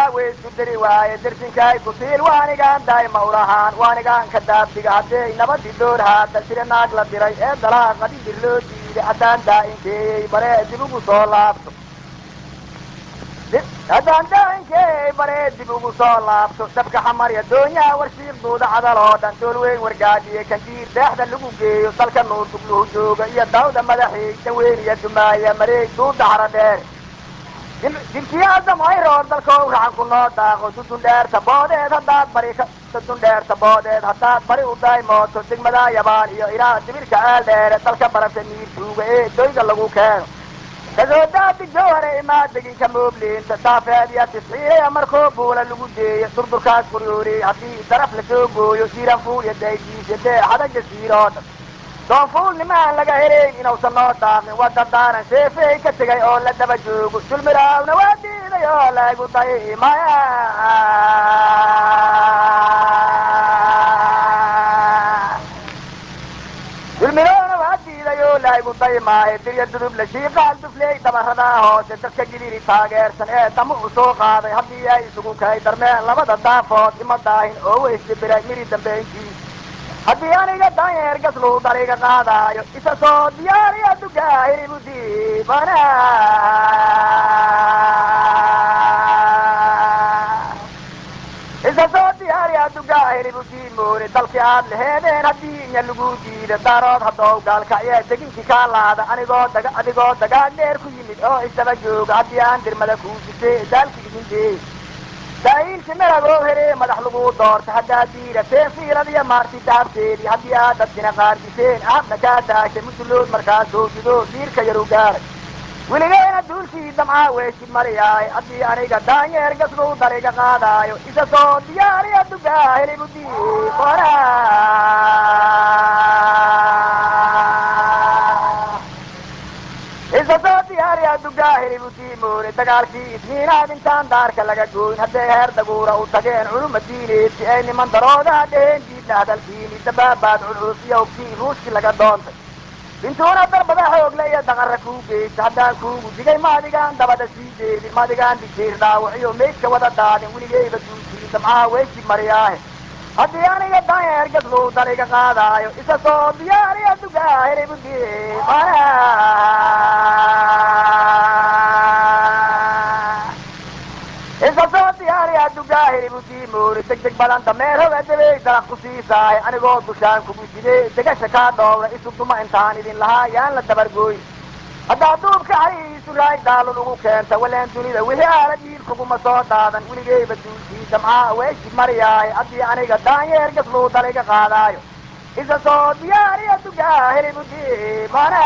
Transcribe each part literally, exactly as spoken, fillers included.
way sudari waaye darsinkay ku tiil waanigaan daa'ima ulahaan waanigaan ka daabtiga haddee nabadii door haatan sida naag la diray ee dalaa qadidir loo diiday haddaan daa'inkeeyey baree dib ugu soo laabto haddaan daa'inkeeyey baree dib ugu soo laabto dabka xamarya doonyaha warshiiqduuda cadal oo dhan dool weyn wargaadiye kandiir deexda lagu geeyo dalka nuur dugluhu jooga iyo dawda madaxiisa weeniya dumaaya mareeg duuda hara dheer dilkiyaada mayroor dalka u racan ku noo daaqo dudun dheerta boodeed haddaad bari dudun dheerta boodeed haddaad bari u daymooto degmada yabaan iyo ilaa dibirka aal dheere dalka barafta niir tuuga ee doyga lagu keeno kasoo daadi jowhare imaa deginka moobliinta daafeed iyo tisxiiya markoo buula lagu deeyo durdurkaas quryoorey haddii daraf lasoo gooyo siiran fuul iyo daydiisya dee xadaja siiroo dhan doonfuul nimaan laga helayn inuusan noo daaqin waa dadaanan seefey ka tegay oo la daba joogo dulmiraawna waa diiday oo lagu daymaya dulmiroona waa diiday oo lagu daymaayo dirya dudub la shiiqaal dufley dabaradaa hoose dadka giliri taageersan ee dama u soo qaaday haddii ay isugu kay darmeen labada daafood ima daahin oo weysdibiray miri dambeyntiis haddii aniga danyeer gasluu dariga qaadaayo isa soo diyaariya dugaahiribudibana isa soo diyaariya dugaahiribudimoore dalkii aad laheedeen haddii inya lagu diida daarood haddoo gaalkacye deginkii kaa laada anigoo daga adigoo dagaal dheer ku yimid oo isaba jooga haddii aan dirmada kuusitee daalki idindee daa'iilki meragoo heree madax lagu doorta haddaad diirateen fiiladiyo maarti dahabteedii haddii aad dadkina qaardiseen ahabna kaa daashay mudulood markaa soo jido diirka yaru gaaray weligeena duulkii damcaa weeshid mariyaaye haddii aniga daanyeer gasguu dariga qaadaayo isa soo diyaariya dugaa helibudi qora isa soo diyaariya dugaa helibudimoore dagaalkii isniinaad intaan daarka laga gooyn hadday heer daguura u tageen culuma diineed si ay niman daroodaa dheheen diidna hadalkiini dabaabaad culus iyo hubkii ruushkii laga doontay bintuuna darbada xoogle iyo daqara kuu geysa haddaan kuugu digay maadigaan dabada sii deedin maadigaan dijeer dhaawaciyo meydka wada daadin weligeyba duulkii damcaha weeshid mariyaahe haddii aniga danyeer gasluu dariga qaadaayo isa soo diyaariya dugaa helibudi qara isa soo diyaariya dugaa helibudimoore deg deg badan dameer hoga dabey dalaq ku siisaahay anigoo dushaan kugu sidee degasha kaa dhowra isu duma intaan idin lahaa yaan la dabargooyn haddaa duubka xariisu raay daalun ugu keenta waleen dunida wixii aala diil kuguma soo daadan weligeyba duulkii damcaa weeshid mariyaahay haddii aniga daanyeer gasluu daliga qaadaayo isa soo diyaariya dugaa helibudi mana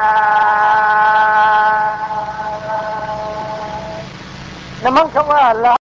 nimanka waa la